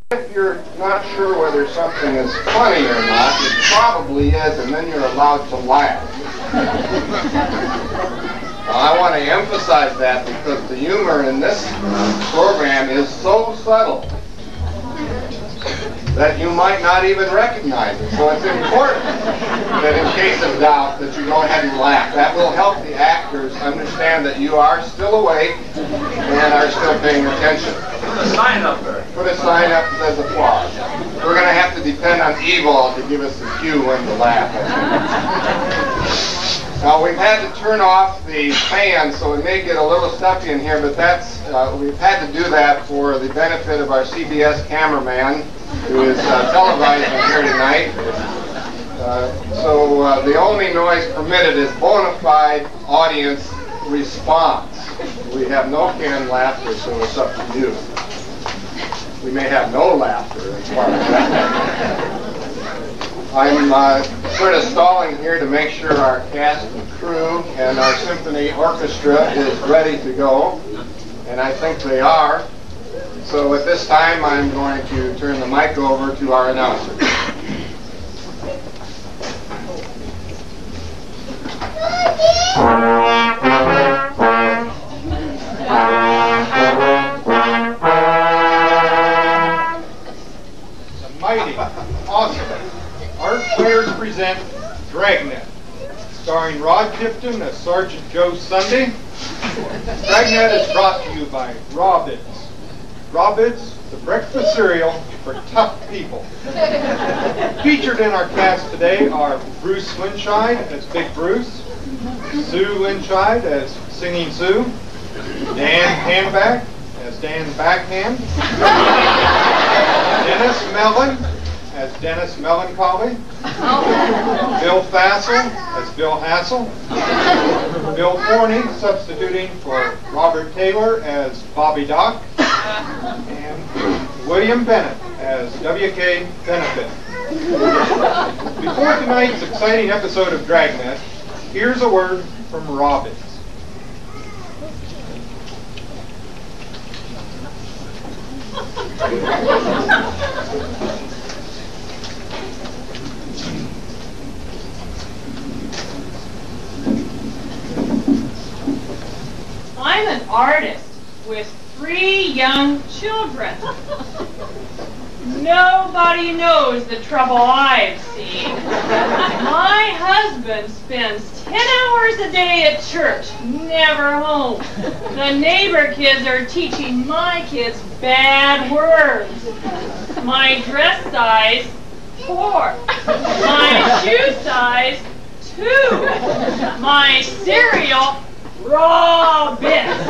If you're not sure whether something is funny or not, it probably is, and then you're allowed to laugh. Well, I want to emphasize that because the humor in this program is so subtle that you might not even recognize it. So it's important that in case of doubt that you go ahead and laugh. That will help the actors understand that you are still awake and are still paying attention. Put a sign up there. Put a sign up that says applause. We're going to have to depend on Evil to give us the cue when to laugh. Now we've had to turn off the fan, so it may get a little stuffy in here, but that's we've had to do that for the benefit of our CBS cameraman, who is televising here tonight. So the only noise permitted is bona fide audience response. We have no canned laughter, so it's up to you. We may have no laughter as far as that. I'm sort of stalling here to make sure our cast and crew and our symphony orchestra is ready to go, and I think they are. So at this time, I'm going to turn the mic over to our announcer. The mighty, awesome Art Players present Dragnet, starring Rod Tipton as Sergeant Joe Sunday. Dragnet is brought to you by Rawbits. Rawbits, the breakfast cereal for tough people. Featured in our cast today are Bruce Linscheid as Big Bruce, Sue Linscheid as Singing Sue, Dan Handback as Dan Backhand, Dennis Mellon as Dennis Melancholy, Bill Fassel as Bill Hassel, Bill Forney substituting for Robert Taylor as Bobby Doc, and William Bennett as W.K. Benefit. Before tonight's exciting episode of Dragnet, here's a word from Rawbits. I'm an artist with 3 young children. Nobody knows the trouble I've seen. My husband spends 10 hours a day at church, never home. The neighbor kids are teaching my kids bad words. My dress size, 4. My shoe size, 2. My cereal, raw bits.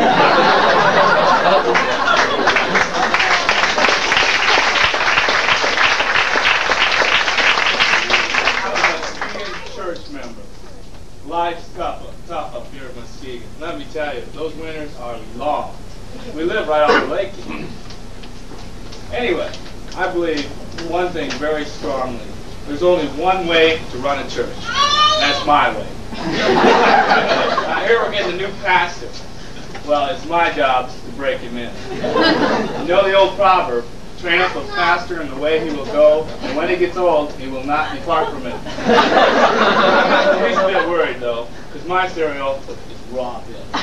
Church member. Life's tough up here in Muskegon. Let me tell you, those winters are long. We live right on the lake. Anyway, I believe one thing very strongly. There's only one way to run a church. That's my way. Now here we're getting a new pastor. Well, it's my job to break him in. You know the old proverb, train up a pastor in the way he will go, and when he gets old, he will not depart from it. He's a bit worried, though, because my cereal is raw.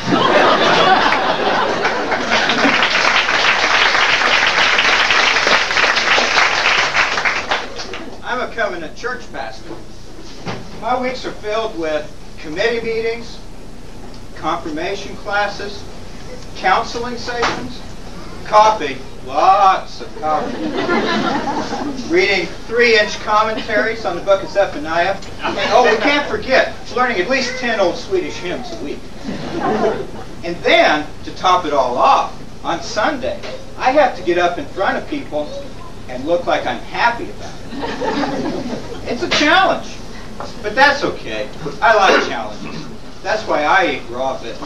I'm a covenant church pastor. My weeks are filled with committee meetings, confirmation classes, counseling sessions, coffee, lots of coffee, reading 3-inch commentaries on the book of Zephaniah, and oh, we can't forget learning at least 10 old Swedish hymns a week. And then, to top it all off, on Sunday, I have to get up in front of people and look like I'm happy about it. It's a challenge, but that's okay. I like challenges. That's why I eat raw bits.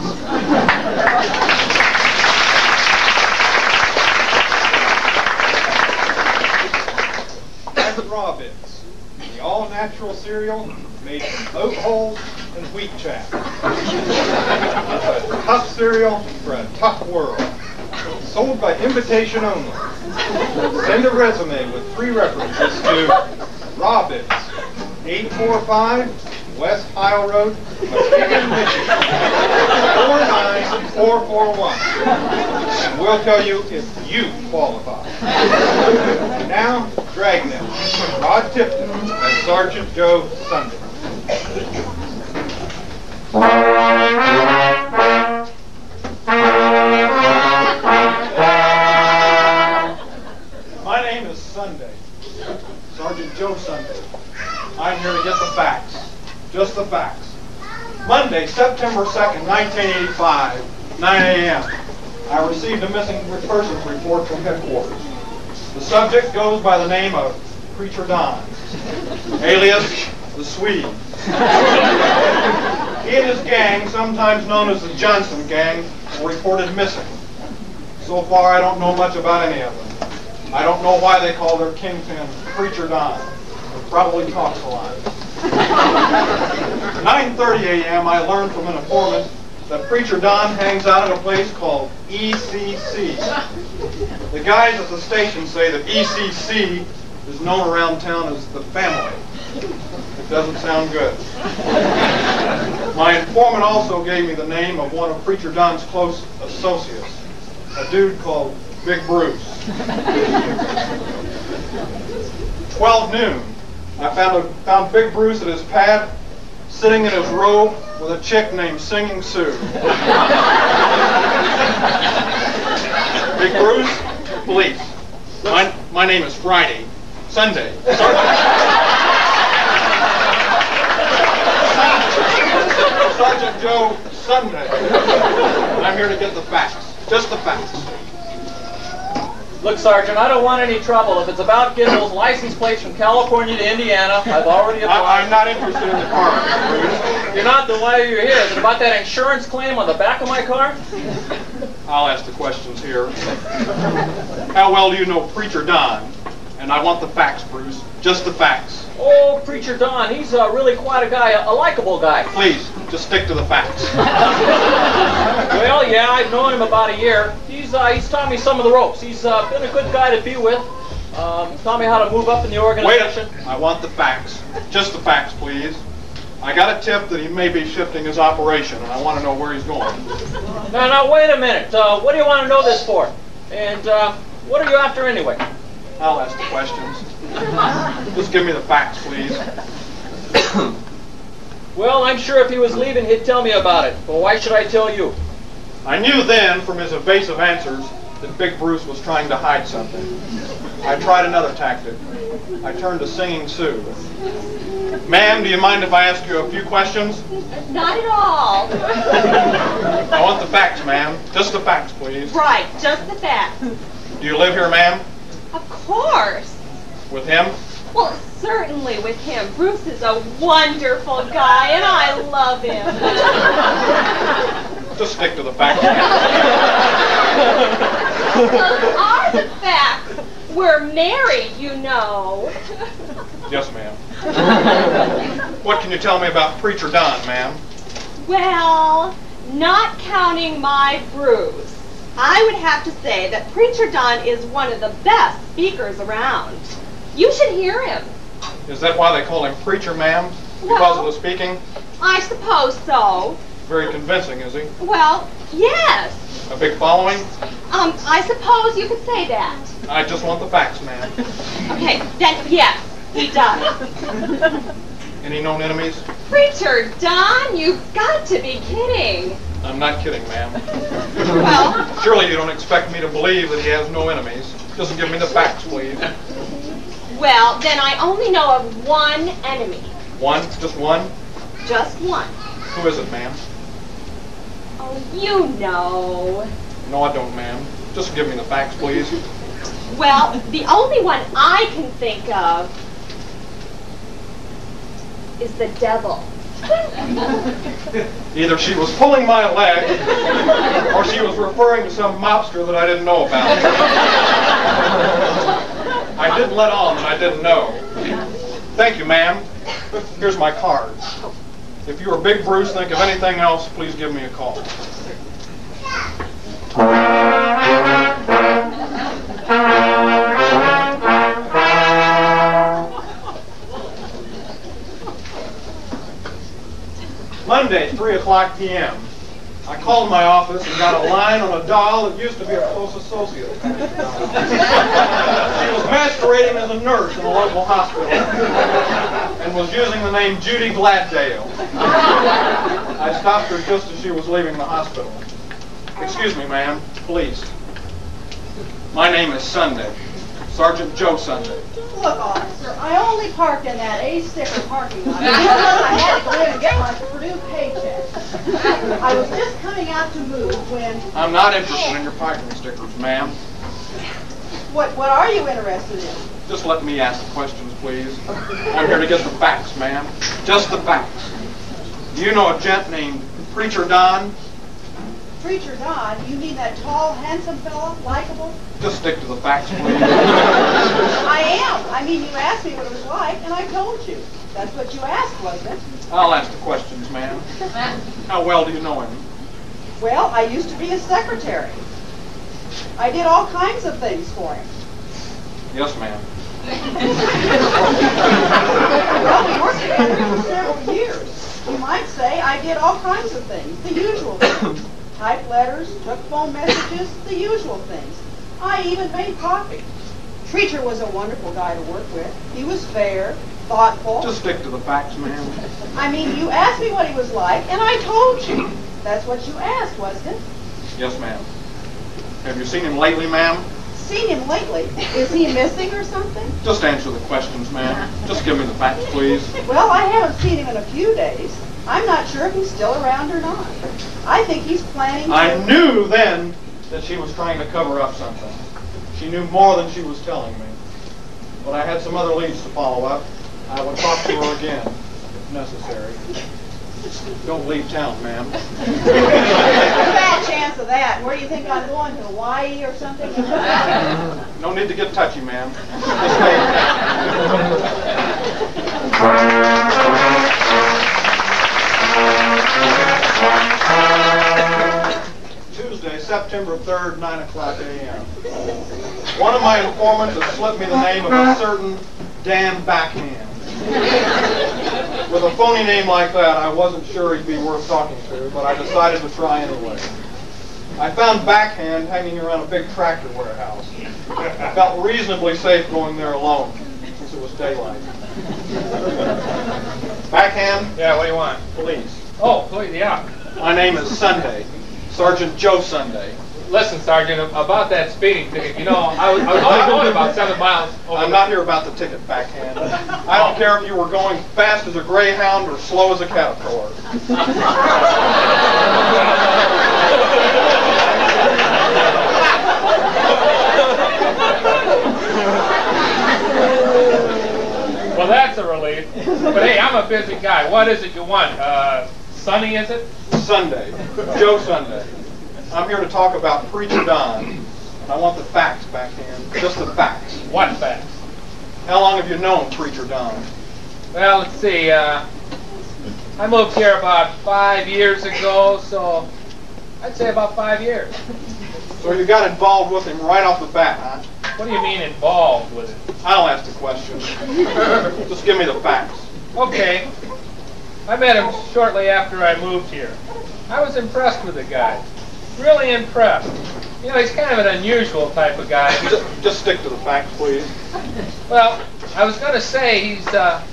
That's Rawbits, the all-natural cereal made from oat hulls and wheat chaff. It's a tough cereal for a tough world. Sold by invitation only. Send a resume with 3 references to Robbins, 845 West Isle Road, Muskegon, Michigan, 49441. And we'll tell you if you qualify. Now, Dragnet, Rod Tipton as Sergeant Joe Sunday. My name is Sunday, Sergeant Joe Sunday. I'm here to get the facts, just the facts. Monday, September 2nd, 1985, 9 a.m. I received a missing persons report from headquarters. The subject goes by the name of Preacher Don, alias the Swede. He and his gang, sometimes known as the Johnson Gang, were reported missing. So far, I don't know much about any of them. I don't know why they call their kingpin Preacher Don. He probably talks a lot. At 9:30 a.m., I learned from an informant that Preacher Don hangs out at a place called ECC. The guys at the station say that ECC is known around town as the family. It doesn't sound good. My informant also gave me the name of one of Preacher Don's close associates, a dude called Big Bruce. 12 noon, I found Big Bruce at his pad, sitting in his robe with a chick named Singing Sue. Big Bruce, police. My name is Friday. Sunday. Sergeant Joe Sunday. I'm here to get the facts. Just the facts. Look, Sergeant, I don't want any trouble. If it's about getting those license plates from California to Indiana, I've already applied. I'm not interested in the car. You're not, then why are you here? Is it about that insurance claim on the back of my car? I'll ask the questions here. How well do you know Preacher Don? And I want the facts, Bruce. Just the facts. Oh, Preacher Don, he's really quite a guy, a likable guy. Please, just stick to the facts. Well, yeah, I've known him about a year. He's taught me some of the ropes. He's been a good guy to be with. Taught me how to move up in the organization. Wait, I want the facts. Just the facts, please. I got a tip that he may be shifting his operation, and I want to know where he's going. Now, wait a minute. What do you want to know this for? And what are you after anyway? I'll ask the questions. Just give me the facts, please. Well, I'm sure if he was leaving, he'd tell me about it. But why should I tell you? I knew then, from his evasive answers, that Big Bruce was trying to hide something. I tried another tactic. I turned to Singing Sue. Ma'am, do you mind if I ask you a few questions? Not at all. I want the facts, ma'am. Just the facts, please. Right, just the facts. Do you live here, ma'am? Of course. With him? Well, certainly with him. Bruce is a wonderful guy, and I love him. Just stick to the facts. Those are the facts. We're married, you know. Yes, ma'am. What can you tell me about Preacher Don, ma'am? Well, not counting my Bruce, I would have to say that Preacher Don is one of the best speakers around. You should hear him. Is that why they call him Preacher, ma'am? Because of the speaking? I suppose so. Very convincing, is he? Well, yes. A big following? I suppose you could say that. I just want the facts, ma'am. Okay, then yes, he does. Any known enemies? Preacher Don, you've got to be kidding. I'm not kidding, ma'am. Well, Surely you don't expect me to believe that he has no enemies. Just give me the facts, please. well, then I only know of one enemy. One? Just one? Just one. Who is it, ma'am? Oh, you know. No, I don't, ma'am. Just give me the facts, please. Well, the only one I can think of is the devil. Either she was pulling my leg, or she was referring to some mobster that I didn't know about. I didn't let on that I didn't know. Thank you, ma'am. Here's my card. If you or Big Bruce think of anything else, please give me a call. 3:00 p.m. I called my office and got a line on a doll that used to be a close associate of Patrick Don. She was masquerading as a nurse in a local hospital and was using the name Judy Gladdale. I stopped her just as she was leaving the hospital. Excuse me, ma'am, please. My name is Sunday, Sergeant Joe Sunday. Look, officer, I only parked in that A-sticker parking lot because I had to go in and get my Purdue paycheck. I was just coming out to move when... I'm not interested in your parking stickers, ma'am. What are you interested in? Just let me ask the questions, please. I'm here to get the facts, ma'am. Just the facts. Do you know a gent named Preacher Don? Preacher Don? You mean that tall, handsome fellow, likable? Just stick to the facts, please. I am. I mean, you asked me what it was like, and I told you. That's what you asked, wasn't it? I'll ask the questions, ma'am. How well do you know him? Well, I used to be his secretary. I did all kinds of things for him. Yes, ma'am. Well, we worked together for several years. You might say I did all kinds of things, the usual things. Typed letters, took phone messages, the usual things. I even made coffee. Preacher was a wonderful guy to work with. He was fair, thoughtful. Just stick to the facts, ma'am. I mean, you asked me what he was like, and I told you. That's what you asked, wasn't it? Yes, ma'am. Have you seen him lately, ma'am? Seen him lately. Is he missing or something? Just answer the questions, ma'am. Just give me the facts, please. Well, I haven't seen him in a few days. I'm not sure if he's still around or not. I think he's planning to... I knew then that she was trying to cover up something. She knew more than she was telling me. But I had some other leads to follow up. I will talk to her again, if necessary. Don't leave town, ma'am. Bad chance of that. Where do you think I'm going? To Hawaii or something? No need to get touchy, ma'am. Tuesday, September 3rd, 9:00 a.m. One of my informants has slipped me the name of a certain Dan Backhand. With a phony name like that, I wasn't sure he'd be worth talking to, but I decided to try anyway. I found Backhand hanging around a big tractor warehouse. I felt reasonably safe going there alone, since it was daylight. Backhand? Yeah, what do you want? Police. Oh, please, yeah. My name is Sunday, Sergeant Joe Sunday. Listen, Sergeant, about that speeding ticket, you know, I was only going about 7 miles over I'm not here about the ticket, Backhand. I don't care if you were going fast as a greyhound or slow as a caterpillar. Well, that's a relief. But hey, I'm a busy guy. What is it you want? Sunny, is it? Sunday, Joe Sunday. I'm here to talk about Preacher Don, and I want the facts, Backhand. Just the facts. What facts? How long have you known Preacher Don? Well, let's see. I moved here about 5 years ago, so I'd say about 5 years. So you got involved with him right off the bat, huh? What do you mean involved with it? I'll ask the question. Just give me the facts. Okay. I met him shortly after I moved here. I was impressed with the guy. Really impressed. You know, he's kind of an unusual type of guy. Just stick to the facts, please. Well, I was going to say he's a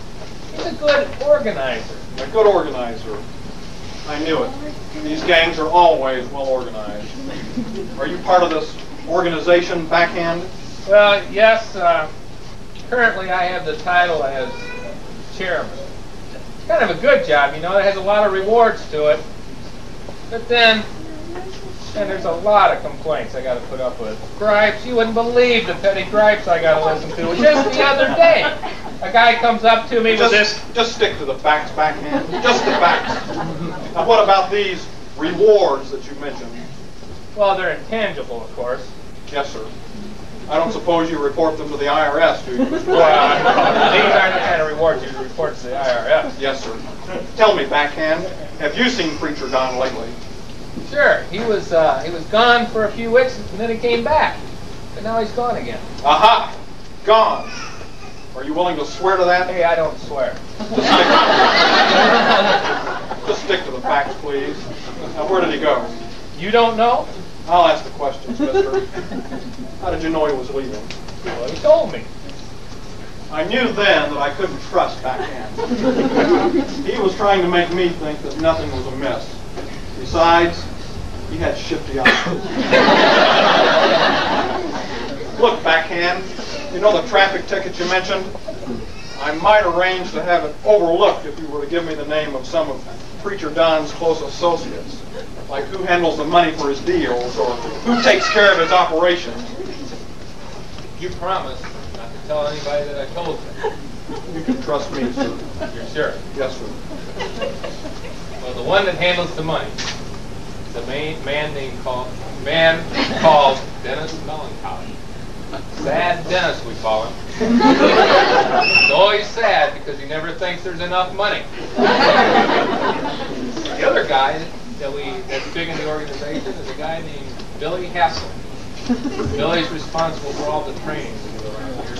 good organizer. A good organizer. I knew it. These gangs are always well organized. Are you part of this organization, Backhand? Well, yes. Currently, I have the title as chairman. It's kind of a good job, you know. It has a lot of rewards to it. But then there's a lot of complaints I got to put up with. Gripes. You wouldn't believe the petty gripes I got to listen to. Just the other day, a guy comes up to me with this. Just stick to the facts, Backhand. Just the facts. Now, what about these rewards that you mentioned? Well, they're intangible, of course. Yes, sir. I don't suppose you report them to the IRS, do you, Mr. Well, these aren't the kind of rewards you report to the IRS. Yes, sir. Tell me, Backhand, have you seen Preacher Don lately? Sure. He was gone for a few weeks, and then he came back. But now he's gone again. Aha! Gone. Are you willing to swear to that? Hey, I don't swear. Just stick to the facts, please. Now, where did he go? You don't know? I'll ask the questions, mister. How did you know he was leaving? Well, he told me. I knew then that I couldn't trust Backhand. He was trying to make me think that nothing was amiss. Besides, he had shifty eyes. Look, Backhand, you know the traffic ticket you mentioned? I might arrange to have it overlooked if you were to give me the name of some of Preacher Don's close associates, like who handles the money for his deals or who takes care of his operations. You promise not to tell anybody that I told you. You can trust me, sir. You're sure? Yes, sir. Well, the one that handles the money is a man called Dennis Melancholy. Sad Dennis, we call him. He's always sad because he never thinks there's enough money. The other guy that's big in the organization is a guy named Billy Hassel. Billy's responsible for all the training we do around here.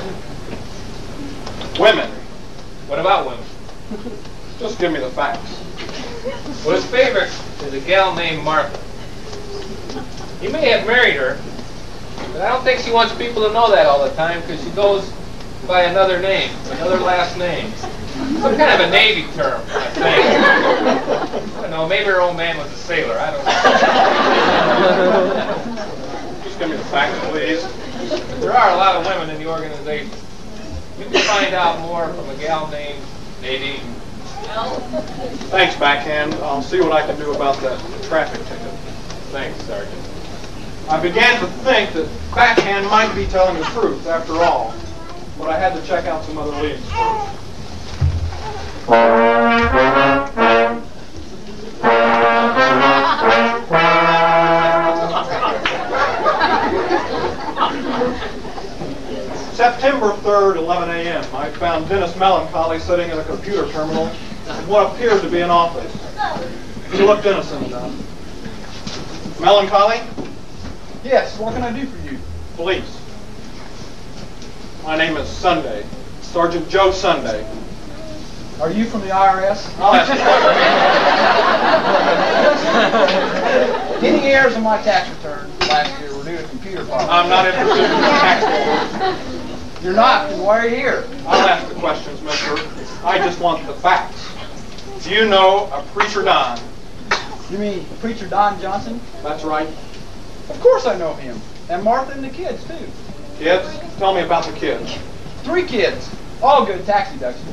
Women. What about women? Just give me the facts. Well, his favorite is a gal named Martha. He may have married her, but I don't think she wants people to know that all the time because she goes by another name, another last name. Some kind of a Navy term, I think. I don't know, maybe her old man was a sailor, I don't know. Just give me the facts, please. There are a lot of women in the organization. You can find out more from a gal named Nadine. Thanks, Backhand. I'll see what I can do about that traffic ticket. Thanks, Sergeant. I began to think that Backhand might be telling the truth after all, but I had to check out some other leads first. September 3rd, 11 a.m. I found Dennis Melancholy sitting at a computer terminal in what appeared to be an office. He looked innocent enough. Melancholy? Yes, what can I do for you? Police. My name is Sunday. Sergeant Joe Sunday. Are you from the IRS? I'll ask you. Any errors in my tax return last year were due to computer problems. I'm not interested in tax returns. You're not, then why are you here? I'll ask the questions, mister. I just want the facts. Do you know a Preacher Don? You mean Preacher Don Johnson? That's right. Of course I know him. And Martha and the kids, too. Kids? Tell me about the kids. 3 kids. All good tax deductions.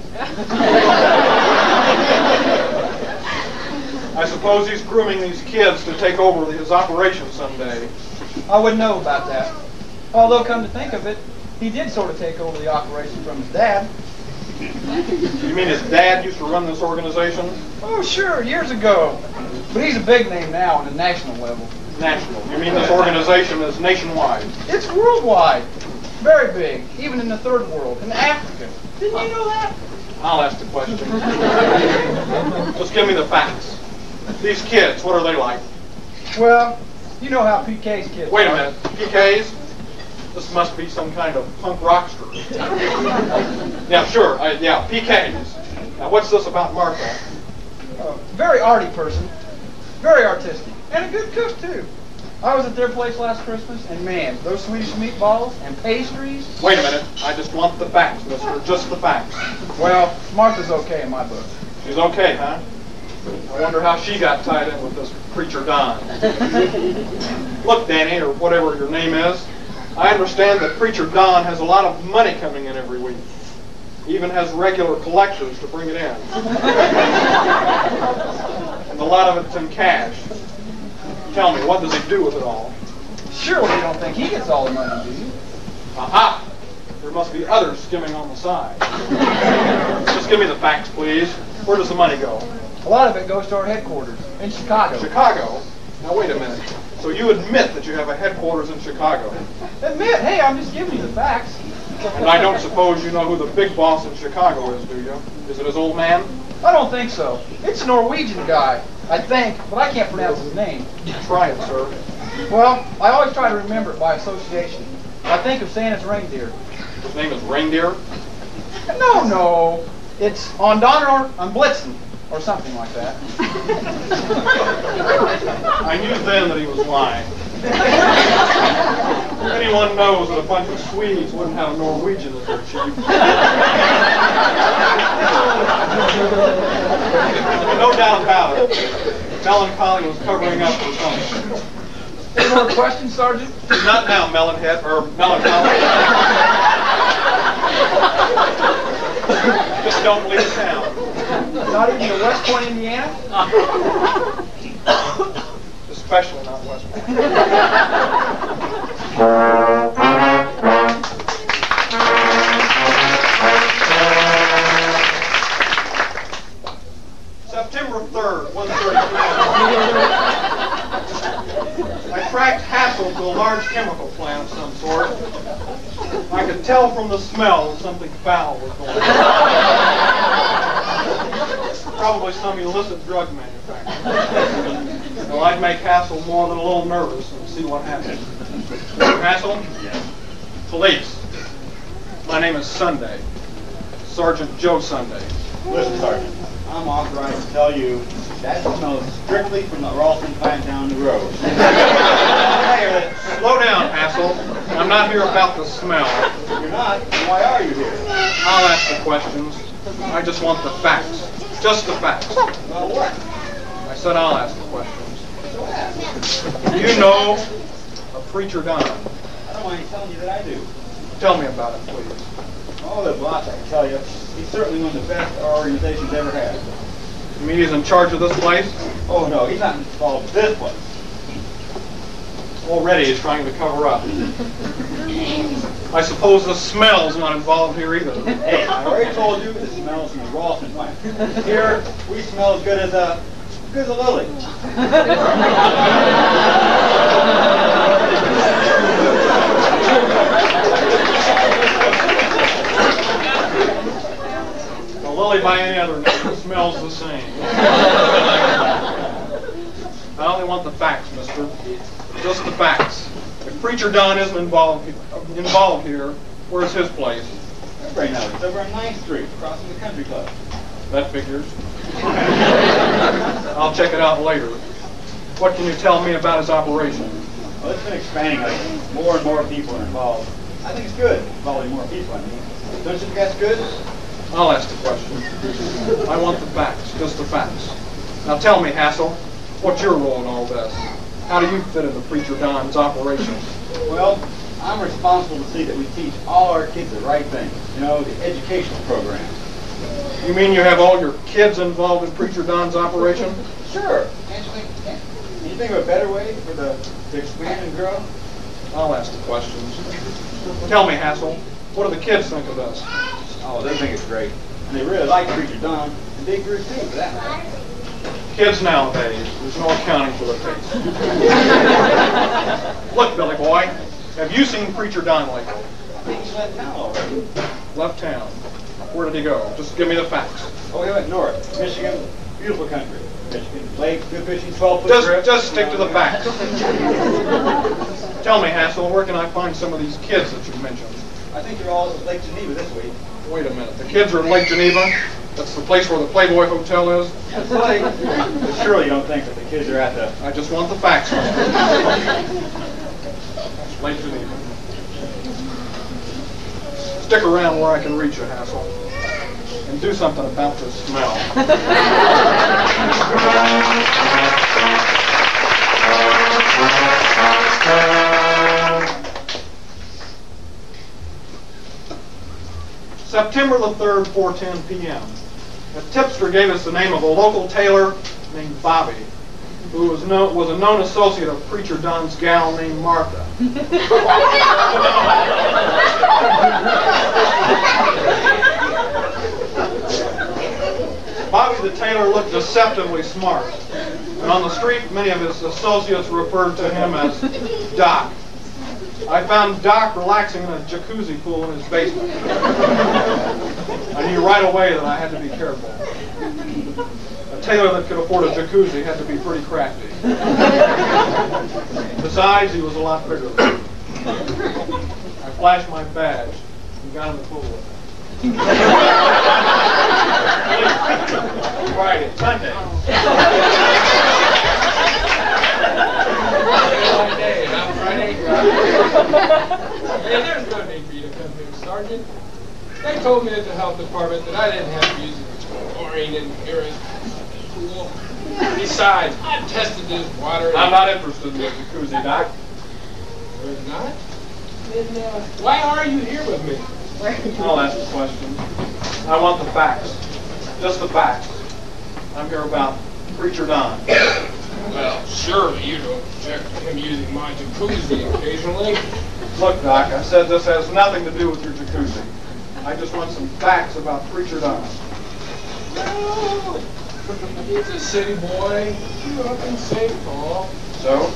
I suppose he's grooming these kids to take over his operation someday. I wouldn't know about that. Although, come to think of it, he did sort of take over the operation from his dad. You mean his dad used to run this organization? Oh, sure, years ago. But he's a big name now on the national level. National. You mean this organization is nationwide? It's worldwide. Very big, even in the third world, in Africa. Didn't you know that? I'll ask the question. Just give me the facts. These kids, what are they like? Well, you know how PK's kids Wait a are. minute. PKs? This must be some kind of punk rockster. Yeah, sure. Yeah, PKs. Now, what's this about Martha? Very arty person. Very artistic. And a good cook, too. I was at their place last Christmas, and man, those Swedish meatballs and pastries. Wait a minute. I just want the facts, mister. Just the facts. Well, Martha's okay in my book. She's okay, huh? I wonder how she got tied in with this Preacher Don. Look, Danny, or whatever your name is, I understand that Preacher Don has a lot of money coming in every week. Even has regular collectors to bring it in. And a lot of it's in cash. Tell me, what does he do with it all? Surely you don't think he gets all the money, do you? Aha! There must be others skimming on the side. Just give me the facts, please. Where does the money go? A lot of it goes to our headquarters in Chicago. Chicago? Now, wait a minute. So you admit that you have a headquarters in Chicago? Admit, hey, I'm just giving you the facts. And I don't suppose you know who the big boss in Chicago is, do you? Is it his old man? I don't think so. It's a Norwegian guy, I think, but I can't pronounce his name. Try it, sir. Well, I always try to remember it by association. I think of Santa's reindeer. His name is Reindeer? No. It's on Donner on Blitzen. or something like that. I knew then that he was lying. Anyone knows that a bunch of Swedes wouldn't have a Norwegian as their chief. No doubt about it. Melancholy was covering up for something. Any more questions, Sergeant? Not now, Melonhead, or Melancholy. Just don't leave town. Not even to West Point, Indiana? Especially not West Point. September 3rd, 1:30 p.m. I tracked Hassel to a large chemical plant of some sort. I could tell from the smell that something foul was going on. Probably some illicit drug manufacturer. Well, I'd make Hassel more than a little nervous and see what happened. Hassel? Yes. Police. My name is Sunday. Sergeant Joe Sunday. Listen, Sergeant, I'm authorized to tell you that smells strictly from the Ralston plant down the road. Slow down, Hassel. I'm not here about the smell. You're not? Then why are you here? I'll ask the questions. I just want the facts. Just the facts. About what? I said I'll ask the questions. So ask. Do you know a Preacher Don? I don't mind telling you that I do. Tell me about it, please. Oh, the boss, I can tell you. He's certainly one of the best our organization's ever had. You mean he's in charge of this place? Oh, no, he's not involved with this place. Already he's trying to cover up. I suppose the smell's not involved here either. Hey, I already told you this smells from the Ralston plant. Here, we smell as good as a lily. A lily by any other name smells the same. I only want the facts, mister. Just the facts. If Preacher Don isn't involved here, where's his place? Right now, it's over on 9th Street, crossing the country club. That figures. I'll check it out later. What can you tell me about his operation? Well, it's been expanding. Like more and more people are involved. I think it's good. Involving more people, I mean. Don't you think that's good? I'll ask the question. I want the facts, just the facts. Now tell me, Hassel, what's your role in all this? How do you fit into Preacher Don's operations? Well, I'm responsible to see that we teach all our kids the right thing. You know, the educational program. You mean you have all your kids involved in Preacher Don's operation? Sure. Can't you think of a better way for to expand and grow? I'll ask the questions. Tell me, Hassel, what do the kids think of this? Oh, they think it's great. And they really like Preacher Don. And they grew too, for that matter. Kids nowadays, there's no accounting for their taste. Look, Billy boy, have you seen Preacher Don lately? I think he's left town already. Left town. Where did he go? Just give me the facts. Oh, he went north. Michigan, beautiful country. Michigan, lake, good fishing, 12-foot grip. Just stick to the facts. Tell me, Hassel, where can I find some of these kids that you mentioned? I think they're all at Lake Geneva this week. Wait a minute. The kids are in Lake Geneva? That's the place where the Playboy Hotel is? That's right. But surely you don't think that the kids are at the... I just want the facts, mister. Lake Geneva. Stick around where I can reach you, Hassel. And do something about this smell. September the 3rd, 4:10 p.m. A tipster gave us the name of a local tailor named Bobby, who was a known associate of Preacher Don's gal named Martha. Bobby the tailor looked deceptively smart, and on the street many of his associates referred to him as Doc. I found Doc relaxing in a jacuzzi pool in his basement. I knew right away that I had to be careful. A tailor that could afford a jacuzzi had to be pretty crafty. Besides, he was a lot bigger than me. I flashed my badge and got in the pool with him. Friday, Sunday. Hey, there's no need for you to come here, Sergeant. They told me at the health department that I didn't have music, chlorine in urine. Cool. Besides, I've tested this water. I'm not interested in the jacuzzi, Doc. You're not? Then why are you here with me? I'll ask the question. I want the facts. Just the facts. I'm here about Preacher Don. Well, surely you don't object to him using my jacuzzi occasionally. Look, Doc, I said this has nothing to do with your jacuzzi. I just want some facts about Preacher Don. Well, he's a city boy. Grew up in St. Paul. So?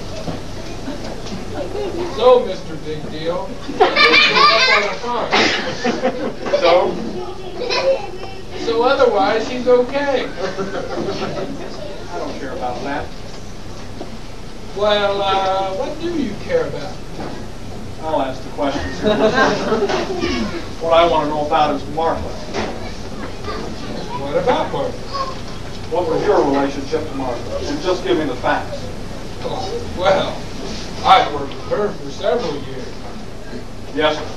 So, Mr. Big Deal, he grew up on a farm. So? So otherwise, he's okay. I don't care about that. Well, what do you care about? I'll ask the questions here. What I want to know about is Martha. What about Martha? What was your relationship to Martha? And just give me the facts. Oh, well, I've worked with her for several years. Yes, sir.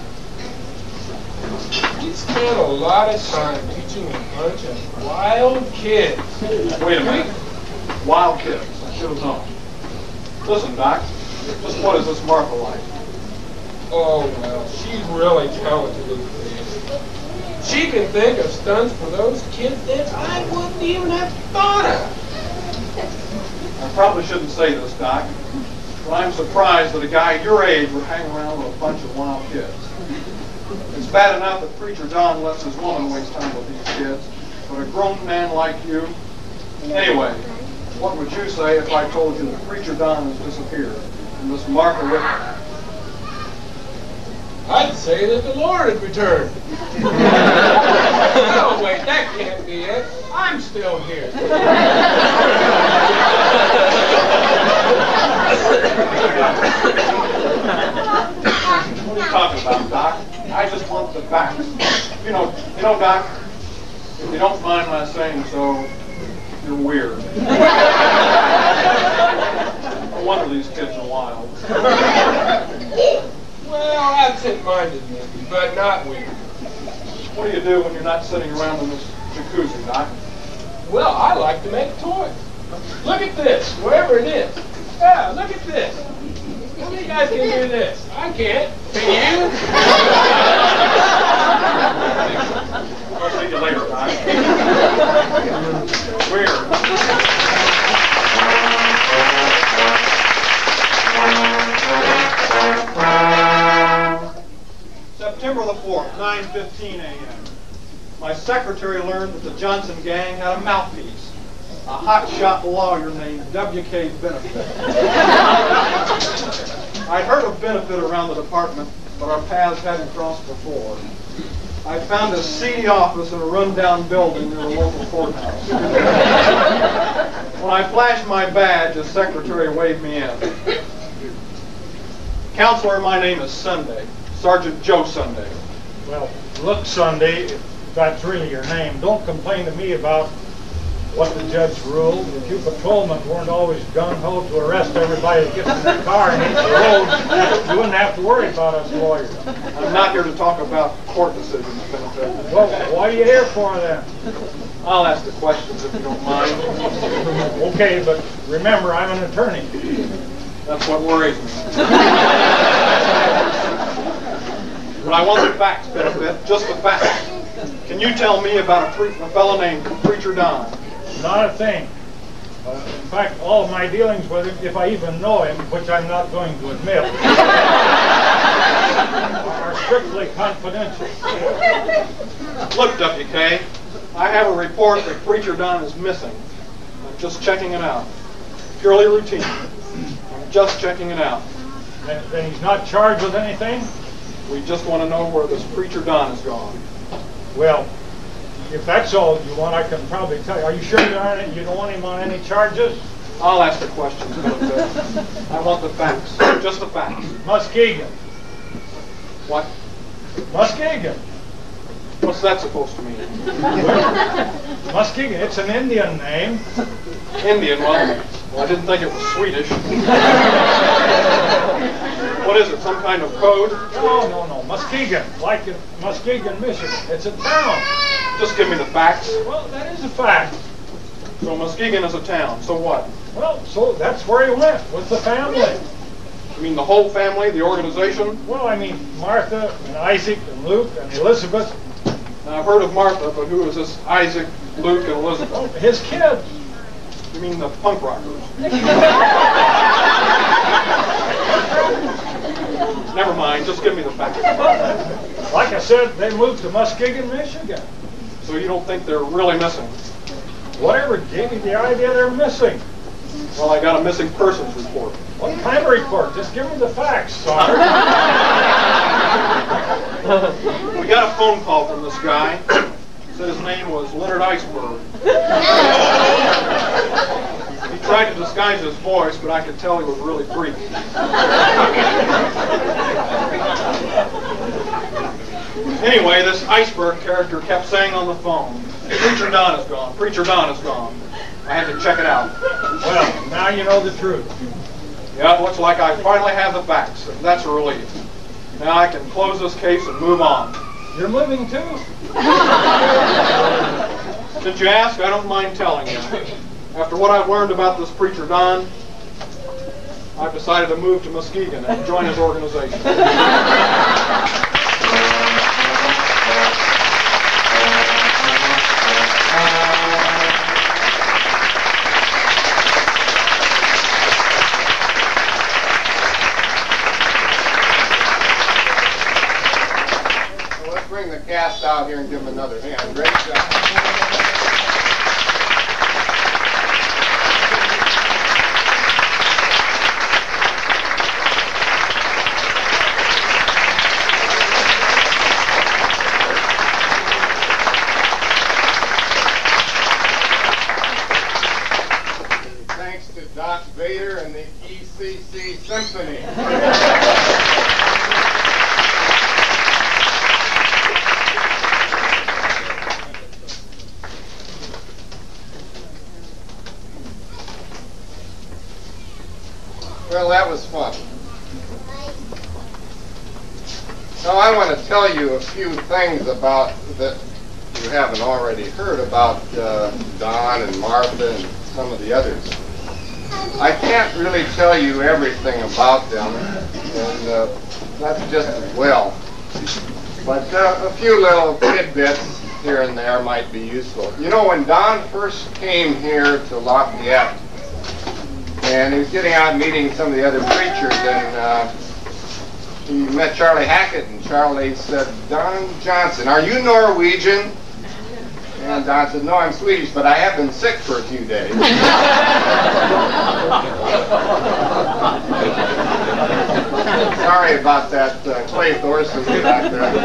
We spent a lot of time teaching a bunch of wild kids. Wait a minute. Wild kids. I should have known. Listen, Doc. Just what is this Martha like? Oh, well, she's really talented and creative. She can think of stunts for those kids that I wouldn't even have thought of. I probably shouldn't say this, Doc, but I'm surprised that a guy your age would hang around with a bunch of wild kids. It's bad enough that Preacher Don lets his woman waste time with these kids, but a grown man like you... Anyway, what would you say if I told you that Preacher Don has disappeared and Miss Martha with him? I'd say that the Lord had returned. No, wait, that can't be it. I'm still here. What are you talking about, Doc? I just want the facts. You know, Doc, if you don't mind my saying so, you're weird. No wonder these kids are wild. Well, absent-minded maybe, but not weird. What do you do when you're not sitting around in this jacuzzi, Doc? Well, I like to make toys. Look at this, wherever it is. Yeah, look at this. How many guys can do this? I can't. Can you? I'll see you later, Doc. Weird. September the 4th, 9:15 a.m. My secretary learned that the Johnson gang had a mouthpiece, a hotshot lawyer named W.K. Benefit. I'd heard of Benefit around the department, but our paths hadn't crossed before. I found a seedy office in a rundown building near a local courthouse. When I flashed my badge, the secretary waved me in. Counselor, my name is Sunday. Sergeant Joe Sunday. Well, look, Sunday, if that's really your name, don't complain to me about what the judge ruled. If you patrolmen weren't always gung-ho to arrest everybody that gets in their car and hits the road, you wouldn't have to worry about us lawyers. I'm not here to talk about court decisions, Benefit. Well, what are you here for then? I'll ask the questions if you don't mind. Okay, but remember, I'm an attorney. That's what worries me. But I want the facts, Benefit, just the facts. Can you tell me about a fellow named Preacher Don? Not a thing. In fact, all of my dealings with him, if I even know him, which I'm not going to admit, are strictly confidential. Look, WK, I have a report that Preacher Don is missing. I'm just checking it out. Purely routine. I'm just checking it out. Then he's not charged with anything? We just want to know where this Preacher Don has gone. Well, if that's all you want, I can probably tell you. Are you sure you don't want him on any charges? I'll ask the questions, Benefit. I want the facts. Just the facts. Muskegon. What? Muskegon. What's that supposed to mean? Muskegon, it's an Indian name. Indian, well, I didn't think it was Swedish. What is it, some kind of code? No. Muskegon, like in Muskegon, Michigan. It's a town. Just give me the facts. Well, that is a fact. So Muskegon is a town, so what? Well, so that's where he went, with the family. You mean the whole family, the organization? Well, I mean, Martha and Isaac and Luke and Elizabeth. Now, I've heard of Martha, but who is this Isaac, Luke, and Elizabeth? Oh, his kids. You mean the punk rockers? Never mind, just give me the facts. Like I said, they moved to Muskegon, Michigan. So you don't think they're really missing? Whatever gave you the idea they're missing? Well, I got a missing persons report. What kind of report? Just give me the facts, Sarge. We got a phone call from this guy. Said his name was Leonard Iceberg. He tried to disguise his voice, but I could tell he was really freaky. Anyway, this Iceberg character kept saying on the phone, Preacher Don is gone, Preacher Don is gone. I had to check it out. Well, now you know the truth. Yeah, it looks like I finally have the facts, and that's a relief. Now I can close this case and move on. You're moving too? Since you ask, I don't mind telling you. After what I've learned about this Preacher Don, I've decided to move to Muskegon and join his organization. Bring the cast out here and give them another hand. Great job. Thanks to Doc Vader and the ECC Symphony. Well, that was fun. Now I want to tell you a few things about that you haven't already heard about Don and Martha and some of the others. I can't really tell you everything about them, and that's just as well. But a few little tidbits here and there might be useful. You know, when Don first came here to Lafayette, and he was getting out and meeting some of the other preachers, and he met Charlie Hackett, and Charlie said, Don Johnson, are you Norwegian? And Don said, no, I'm Swedish, but I have been sick for a few days. Sorry about that, Clay Thorson back there.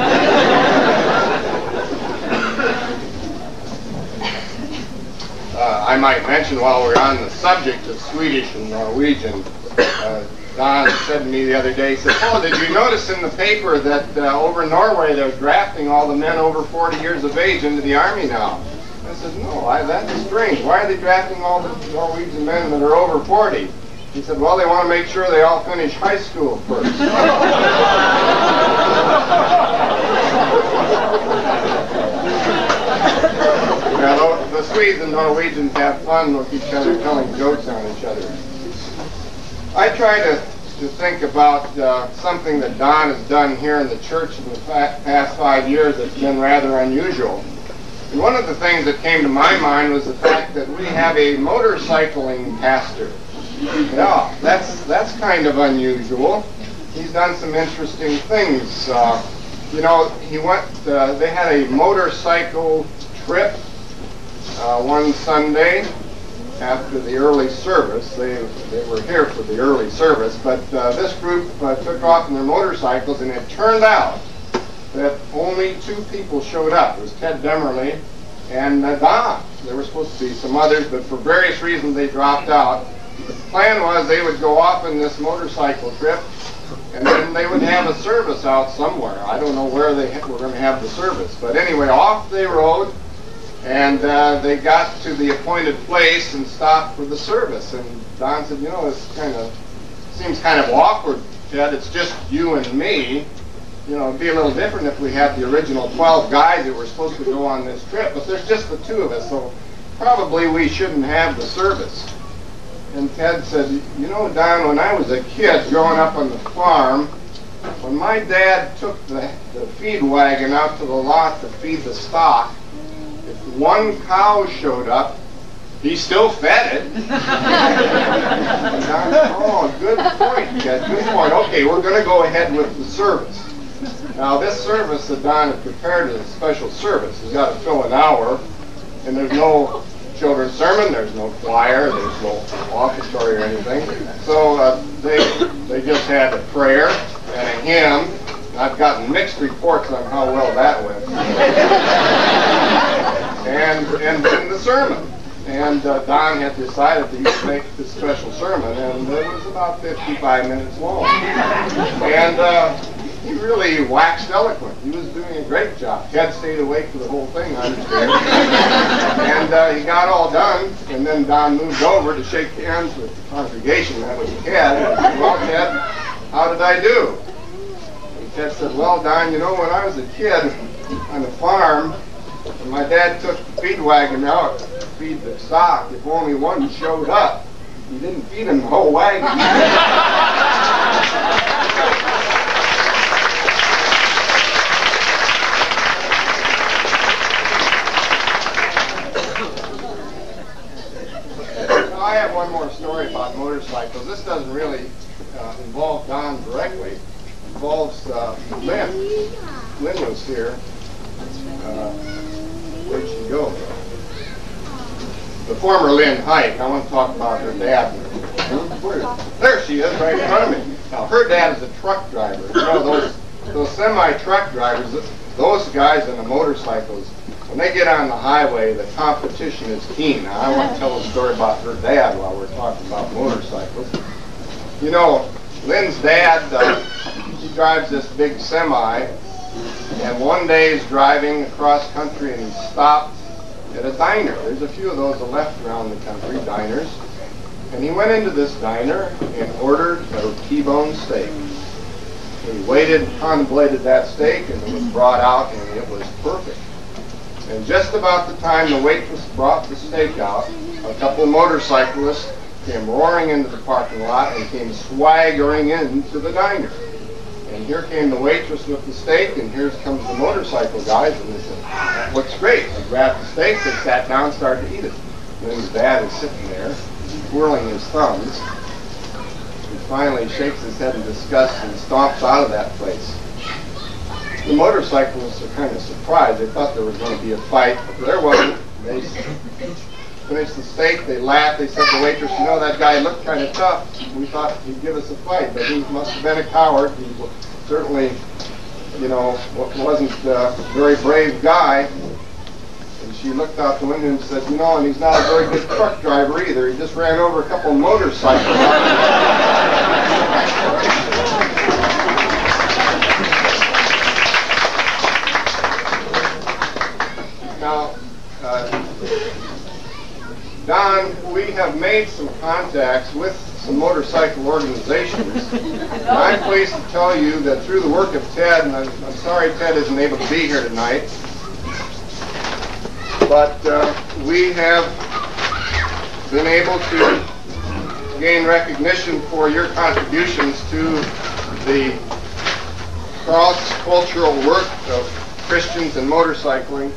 I might mention while we're on the subject of Swedish and Norwegian, Don said to me the other day, he said, oh, did you notice in the paper that over in Norway they're drafting all the men over 40 years of age into the army now? I said, no, that's strange. Why are they drafting all the Norwegian men that are over 40? He said, well, they want to make sure they all finish high school first. Now, the Swedes and Norwegians have fun with each other, telling jokes on each other. I try to think about something that Don has done here in the church in the past 5 years that's been rather unusual. And one of the things that came to my mind was the fact that we have a motorcycling pastor. Yeah, that's kind of unusual. He's done some interesting things. You know, they had a motorcycle trip one Sunday after the early service. They were here for the early service, but this group took off on their motorcycles, and it turned out that only 2 people showed up. It was Ted Demerly and Don. There were supposed to be some others, but for various reasons they dropped out. The plan was they would go off on this motorcycle trip, and then they would have a service out somewhere. I don't know where they were going to have the service, but anyway, off they rode, and they got to the appointed place and stopped for the service. And Don said, you know, it seems kind of awkward, Ted. It's just you and me. You know, it'd be a little different if we had the original 12 guys that were supposed to go on this trip, but there's just the two of us, so probably we shouldn't have the service. And Ted said, you know, Don, when I was a kid growing up on the farm, when my dad took the feed wagon out to the lot to feed the stock, if one cow showed up, he still fed it. And Don, oh, good point, Ted, good point. Okay, we're going to go ahead with the service. Now, this service that Don had prepared is a special service. He's got to fill an hour, and there's no children's sermon, there's no choir, there's no offertory or anything. So they just had a prayer and a hymn. I've gotten mixed reports on how well that went. and then the sermon. And Don had decided to make this special sermon, and it was about 55 minutes long. And he really waxed eloquent. He was doing a great job. Ted stayed awake for the whole thing, I understand. And he got all done, and then Don moved over to shake hands with the congregation. That was Ted. And he said, well, Ted, how did I do? And Ted said, well, Don, you know, when I was a kid on the farm, when my dad took the feed wagon out to feed the stock, if only one showed up, he didn't feed him the whole wagon. I have one more story about motorcycles. This doesn't really involve Don directly. It involves Lynn. Lynn was here. Where'd she go? The former Lynn Hike. I want to talk about her dad. There she is, right in front of me. Now, her dad is a truck driver. You know, those semi-truck drivers, those guys on the motorcycles, when they get on the highway, the competition is keen. Now, I want to tell a story about her dad while we're talking about motorcycles. You know, Lynn's dad, he drives this big semi, and one day he's driving across country and he stopped at a diner. There's a few of those left around the country, diners. And he went into this diner and ordered a T-bone steak. He waited and contemplated that steak, and it was brought out, and it was perfect. And just about the time the waitress brought the steak out, a couple of motorcyclists came roaring into the parking lot and came swaggering into the diner. And here came the waitress with the steak, and here comes the motorcycle guys, and they said, that looks great. They grabbed the steak, they sat down and started to eat it. And then his dad is sitting there, twirling his thumbs. He finally shakes his head in disgust and stomps out of that place. The motorcyclists are kind of surprised. They thought there was going to be a fight, but there wasn't. They finished the steak, they laughed, they said to the waitress, you know, that guy looked kind of tough. We thought he'd give us a fight, but he must have been a coward. He certainly, you know, wasn't a very brave guy. And she looked out the window and said, you know, and he's not a very good truck driver either. He just ran over a couple of motorcycles. Now, Don, we have made some contacts with some motorcycle organizations. And I'm pleased to tell you that through the work of Ted, and I'm sorry Ted isn't able to be here tonight, but we have been able to gain recognition for your contributions to the cross-cultural work of Christians in motorcycling.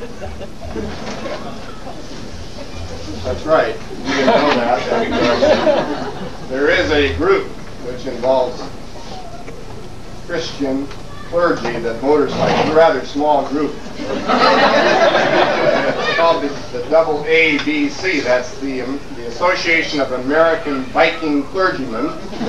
That's right. You didn't know that. There is a group which involves Christian clergy that motorcycles. A rather small group. It's called the AABC. That's the Association of American Biking Clergymen.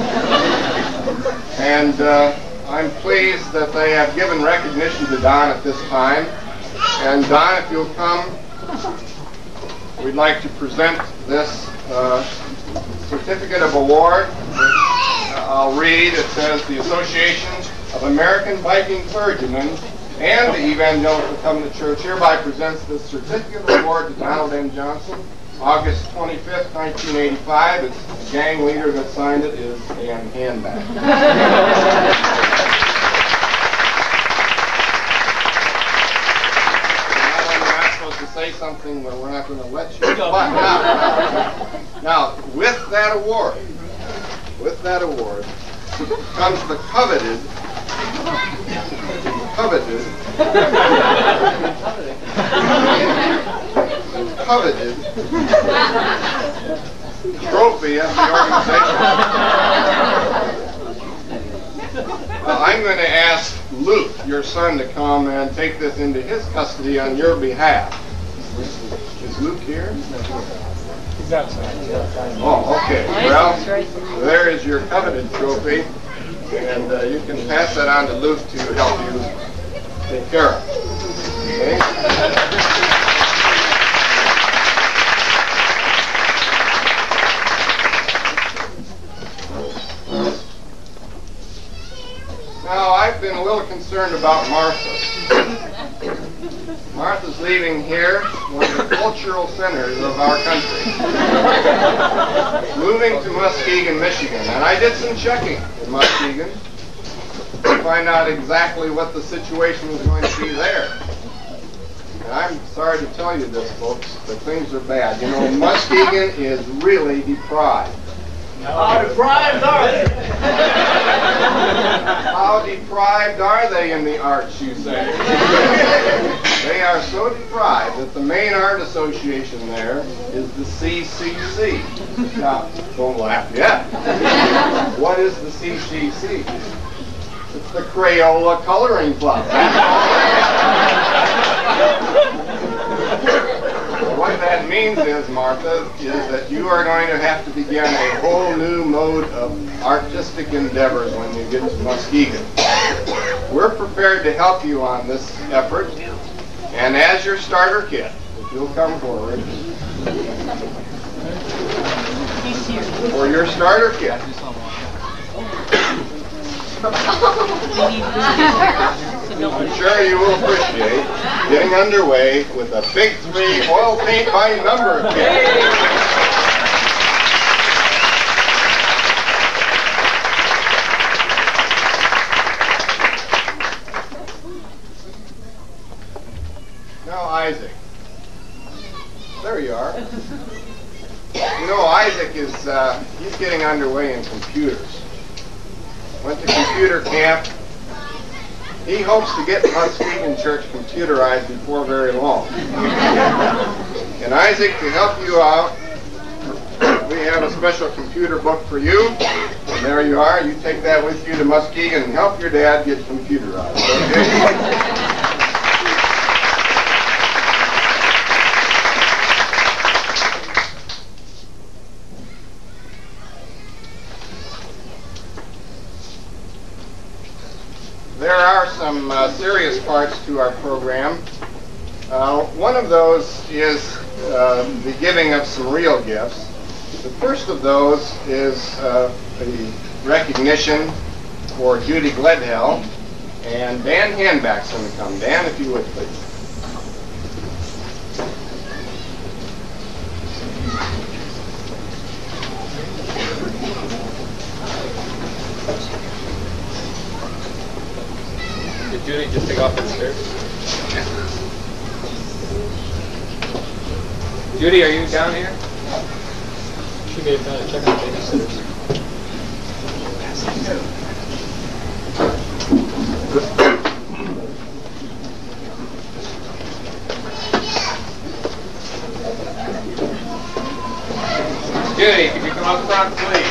And I'm pleased that they have given recognition to Don at this time. And Don, if you'll come, we'd like to present this certificate of award, which I'll read. It says, the Association of American Biking Clergymen and the Evangelical Covenant Church hereby presents this certificate of award to Donald M. Johnson, August 25th, 1985. It's the gang leader that signed it is Dan Handback. To say something, but we're not going to let you. But now, with that award comes the coveted trophy of the organization. I'm going to ask Luke, your son, to come and take this into his custody on your behalf. Is Luke here? He's outside. Oh, okay. Well, there is your coveted trophy, and you can pass that on to Luke to help you take care of it. Okay? Now, I've been a little concerned about Martha. Martha's leaving here, one of the cultural centers of our country, moving to Muskegon, Michigan. And I did some checking in Muskegon to find out exactly what the situation was going to be there. And I'm sorry to tell you this, folks, but things are bad. You know, Muskegon is really deprived. How deprived are they? How deprived are they in the arts, you say? They are so deprived that the main art association there is the CCC. Now, don't laugh yet. What is the CCC? It's the Crayola Coloring Club. What that means is, Martha, is that you are going to have to begin a whole new mode of artistic endeavors when you get to Muskegon. We're prepared to help you on this effort, and as your starter kit, if you'll come forward, for your starter kit, I'm sure you will appreciate getting underway with a Big 3 oil paint by number kit. Now, Isaac. There you are. You know, Isaac is, he's getting underway in computers. Went to computer camp. He hopes to get Muskegon Church computerized before very long. And Isaac, to help you out, we have a special computer book for you. And there you are. You take that with you to Muskegon and help your dad get computerized. Okay? There are some serious parts to our program. One of those is the giving of some real gifts. The first of those is a recognition for Judy Gledhill, and Dan Handback's going to come. Dan, if you would, please. Did Judy just take off the stairs? Judy, are you down here? She may have gone to check on the babysitters. Judy, could you come up front, please?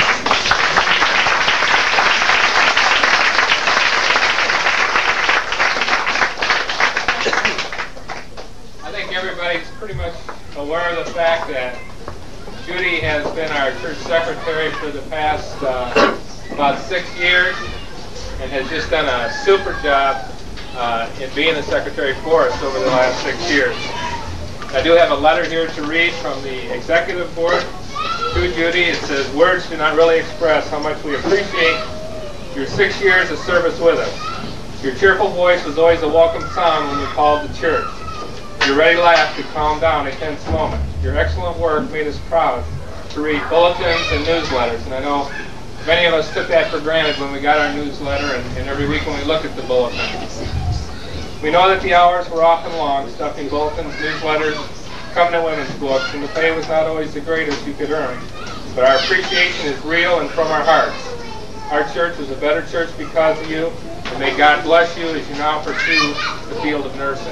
Everybody's pretty much aware of the fact that Judy has been our church secretary for the past about 6 years and has just done a super job in being the secretary for us over the last 6 years. I do have a letter here to read from the executive board to true, Judy. It says, words do not really express how much we appreciate your 6 years of service with us. Your cheerful voice was always a welcome sound when we called to church. Your ready laugh could calm down a tense moment. Your excellent work made us proud to read bulletins and newsletters, and I know many of us took that for granted when we got our newsletter and every week when we looked at the bulletins. We know that the hours were often long, stuffing bulletins, newsletters, Covenant Women's books, and the pay was not always the greatest you could earn. But our appreciation is real and from our hearts. Our church is a better church because of you, and may God bless you as you now pursue the field of nursing.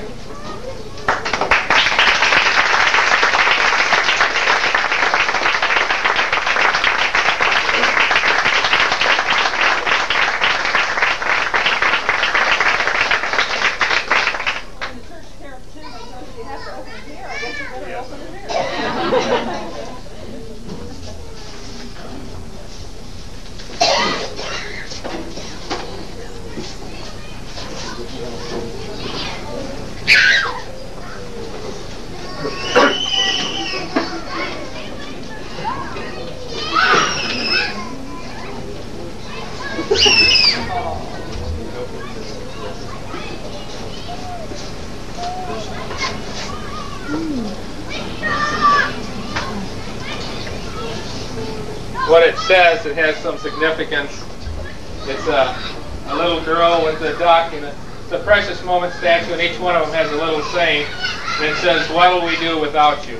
What it says, it has some significance. It's a little girl with a duck, and it's a Precious Moment statue, and each one of them has a little saying, and it says, "What will we do without you?"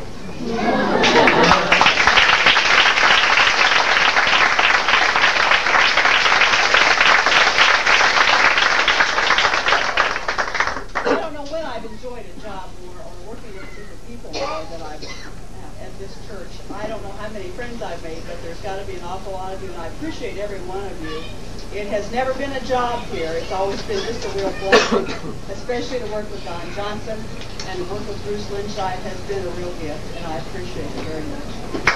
I don't know when I've enjoyed a job or working with a group of people more than I've at this church. I don't know how many friends I've made, but there's got to be an awful lot of you, and I appreciate every one of you. It has never been a job here. It's always been just a real blessing, especially to work with Don Johnson and to work with Bruce Lindscheid has been a real gift, and I appreciate it very much.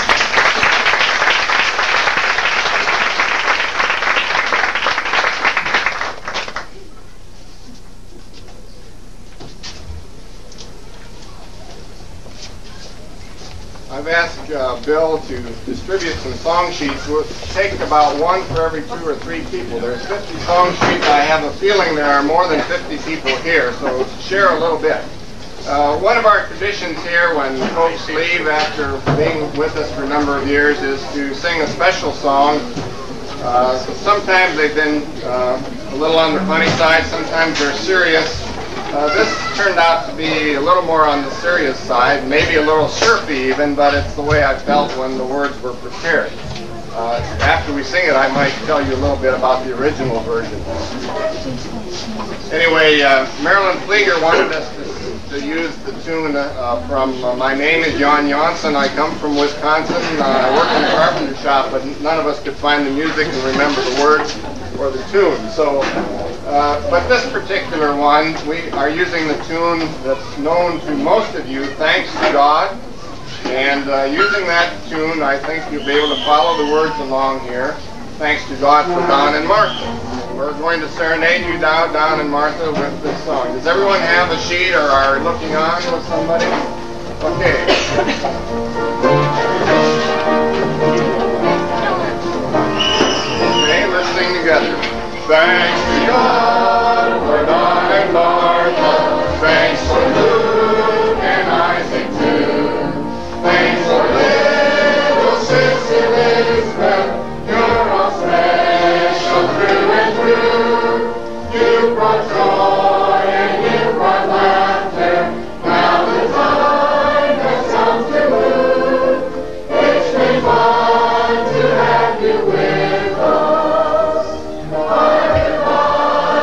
I've asked Bill to distribute some song sheets. We'll take about one for every 2 or 3 people. There's 50 song sheets. I have a feeling there are more than 50 people here, so share a little bit. One of our traditions here when folks leave after being with us for a number of years is to sing a special song. Sometimes they've been a little on the funny side, sometimes they're serious. This turned out to be a little more on the serious side, maybe a little syrupy even, but it's the way I felt when the words were prepared. After we sing it, I might tell you a little bit about the original version. Anyway, Marilyn Flieger wanted us to use the tune from My Name is Jan Janssen. I come from Wisconsin. I work in a carpenter shop, but none of us could find the music and remember the words or the tune. So, but this particular one, we are using the tune that's known to most of you, Thanks to God. And using that tune, I think you'll be able to follow the words along here. Thanks to God for Don and Martha. We're going to serenade you now, Don and Martha, with this song. Does everyone have a sheet or are looking on with somebody? Okay. Okay, let's sing together. Thanks to God for Don and Martha. Thanks for Luke and Isaac too. Thanks for little sister Elizabeth. You're all special through and through. You brought joy and you brought laughter. Now the time has come to move. It's been fun to have you with us. Our goodbye.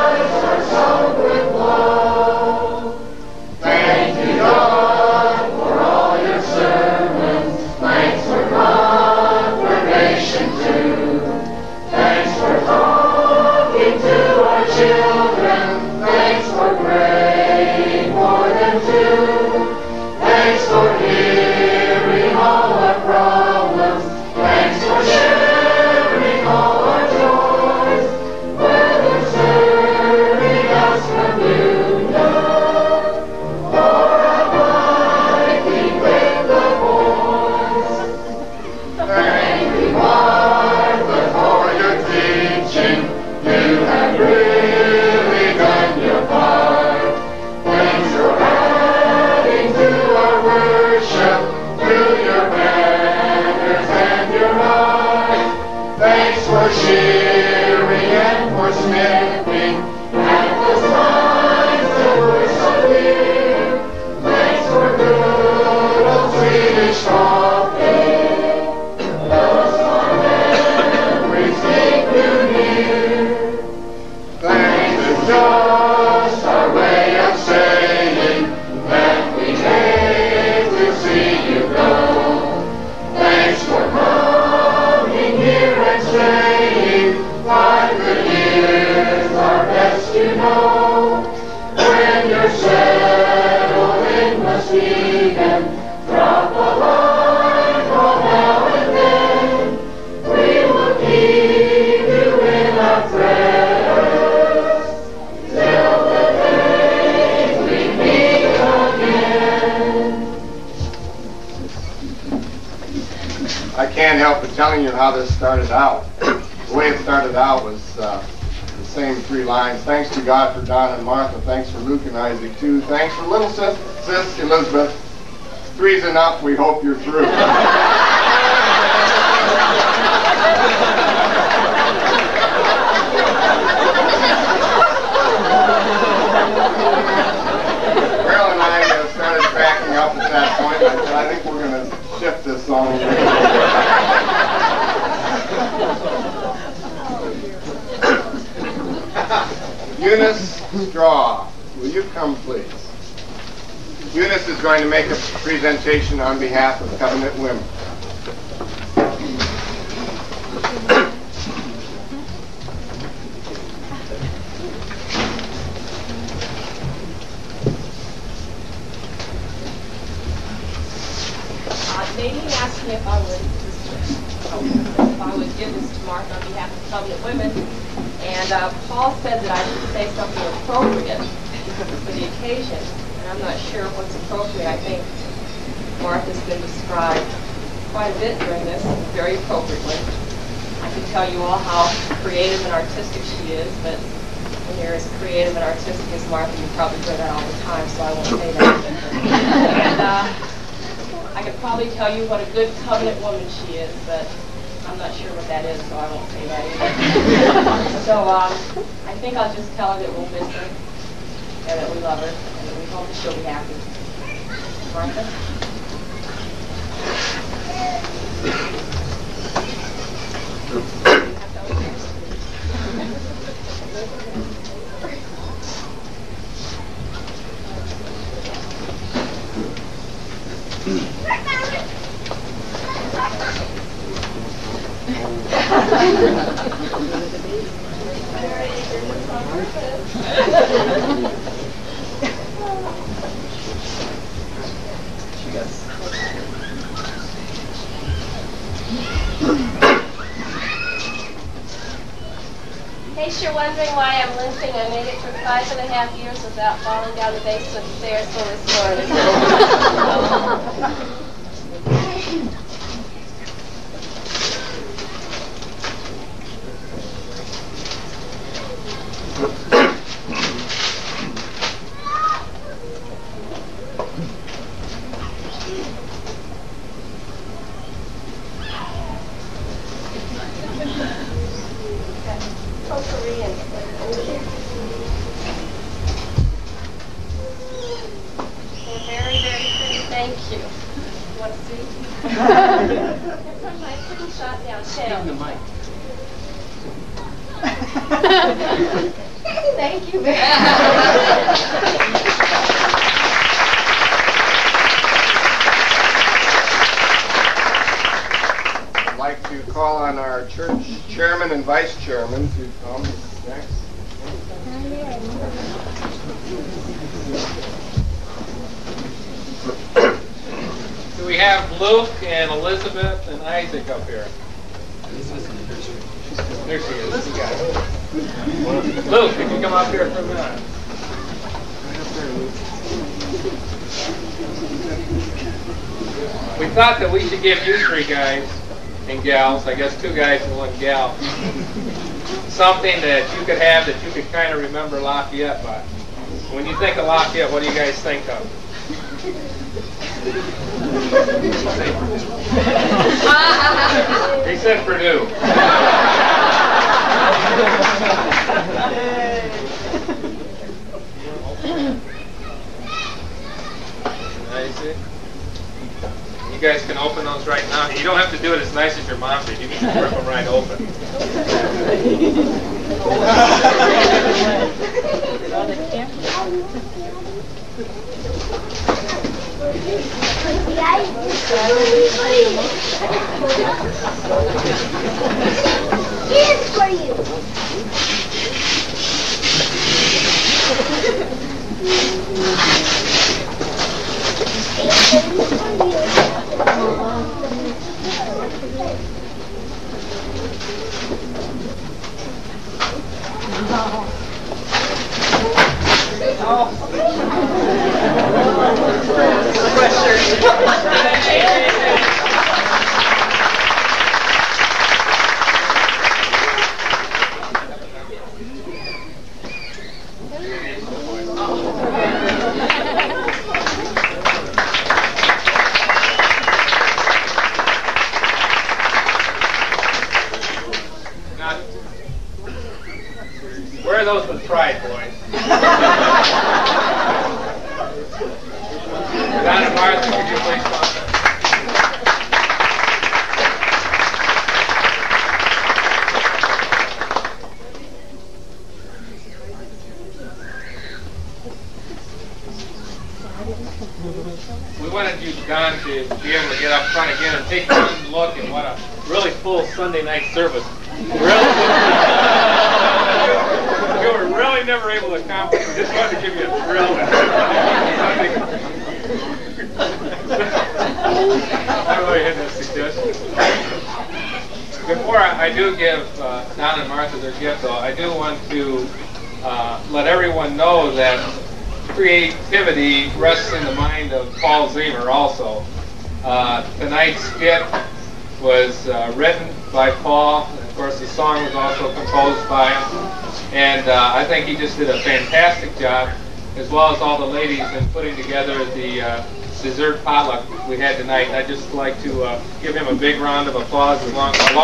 You have really done your part. Thanks for adding to our worship through your banners and your heart. Thanks for cheering and for sniffing at the signs that were so dear. Thanks for good old Swedish coffee. Those fond memories keep you near. Thanks is just our way of saying that we hate to see you go. Thanks for coming here and staying 5 good years, our best you know. When you're settled in Muskegon, drop a line call now and then. We will keep you in our prayers till the day we meet again. I can't help but telling you how this started out. The way it started out was the same 3 lines. Thanks to God for Don and Martha. Thanks for Luke and Isaac too. Thanks for little sis Elizabeth. 3's enough. We hope you're through. Carol and I started cracking up at that point. I said, I think we're going to shift this song. Eunice Straw, will you come please? Eunice is going to make a presentation on behalf of Covenant Women. Nadine asked me if I would give this to Martha on behalf of Covenant Women, and Paul said that I should say something appropriate for the occasion, and I'm not sure what's appropriate. I think Martha's been described quite a bit during this, very appropriately. I could tell you all how creative and artistic she is, but when you're as creative and artistic as Martha, you probably hear that all the time, so I won't say that. And I could probably tell you what a good covenant woman she is, but I'm not sure what that is, so I won't say that either. So I think I'll just tell her that we'll miss her, and that we love her, and that we hope that she'll be happy. Martha? In case you're wondering why I'm limping, I made it for 5.5 years without falling down the basement stairs till this morning. Thank you very much. I'd like to call on our church chairman and vice chairman to come next. Do we have Luke and Elizabeth and Isaac up here? There she is. You got it. Luke, if you come up here for a minute. We thought that we should give you 3 guys and gals, I guess 2 guys and 1 gal, something that you could have that you could kind of remember Lafayette by. When you think of Lafayette, what do you guys think of? He said Purdue. You guys can open those right now. You don't have to do it as nice as your mom did. You can just rip them right open. Here's for you. Wear those with pride, boys. Don and Martha, could you please come? We wanted you, Don, to be able to get up front again and take one look at what a really full Sunday night service. We were really never able to accomplish. We just wanted to give you a thrill. I really had that suggestion. Before I do give Don and Martha their gift, though, I do want to let everyone know that creativity rests in the mind of Paul Zemer also. Tonight's skit was written by Paul. Of course, the song was also composed by him. And I think he just did a fantastic job, as well as all the ladies in putting together the dessert potluck we had tonight. And I'd just like to give him a big round of applause along well,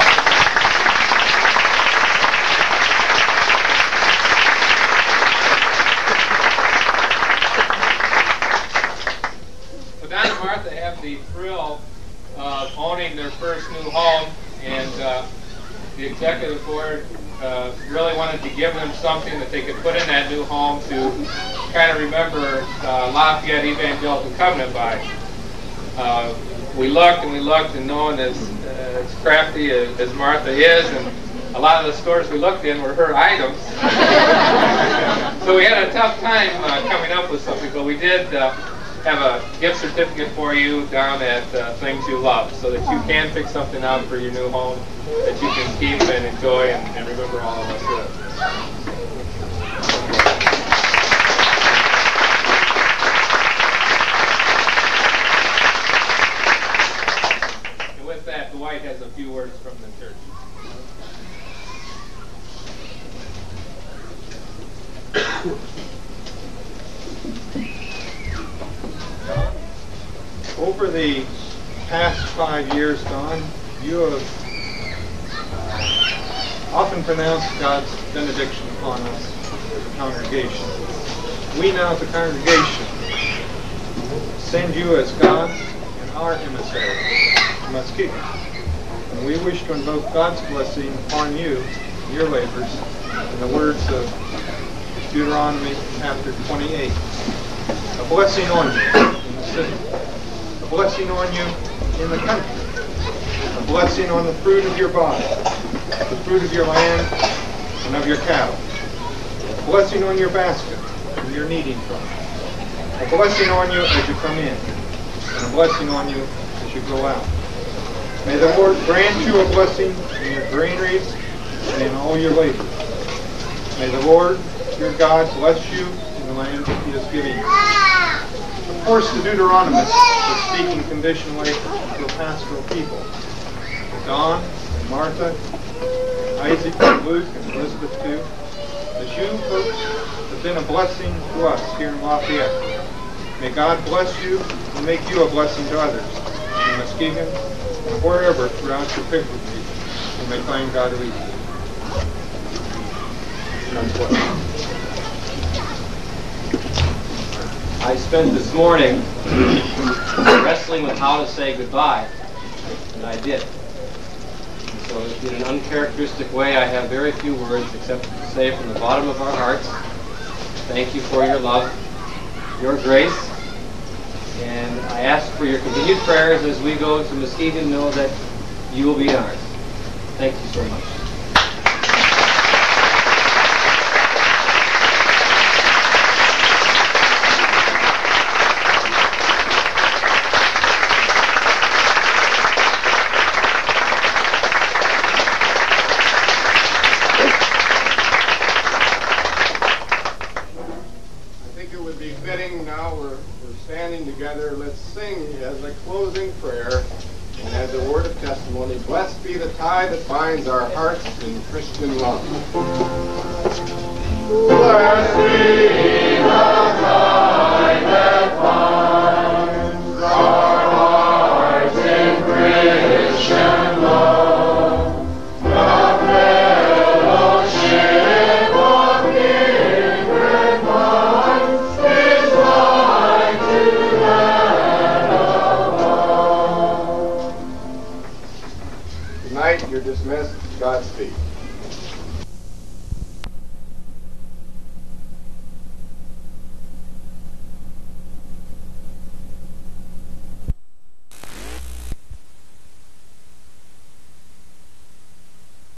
Don and Martha have the thrill of owning their first new home, and the executive board really wanted to give them something that they could put in that new home to kind of remember Lafayette Evangelical Covenant by. We looked and knowing as crafty as Martha is, and a lot of the stores we looked in were her items. So we had a tough time coming up with something, but we did have a gift certificate for you down at Things You Love, so that you can pick something out for your new home that you can keep and enjoy and remember all of us with. And with that, Dwight has a few words from the church. Over the past 5 years, Don, you have often pronounced God's benediction upon us as a congregation. We now as a congregation send you as God's and our emissary to Muskegon. And we wish to invoke God's blessing upon you and your labors in the words of Deuteronomy chapter 28. A blessing on you in the city. A blessing on you in the country. A blessing on the fruit of your body, the fruit of your land, and of your cattle. A blessing on your basket and your kneading trough. A blessing on you as you come in, and a blessing on you as you go out. May the Lord grant you a blessing in your granaries and in all your labors. May the Lord, your God, bless you in the land that He has given you. Of course, the Deuteronomist was speaking conditionally to a pastoral people. Don and Martha, Isaac and Luke and Elizabeth too. As you folks have been a blessing to us here in Lafayette. May God bless you and make you a blessing to others in Muskegon and wherever throughout your pilgrimage you may find God lead you. I spent this morning wrestling with how to say goodbye, and I did. So in an uncharacteristic way, I have very few words except to say from the bottom of our hearts, thank you for your love, your grace, and I ask for your continued prayers as we go to Muskegon. Know that you will be ours. Thank you so much. Together, let's sing as a closing prayer and as a word of testimony. Blessed be the tie that binds our hearts in Christian love. Blessed be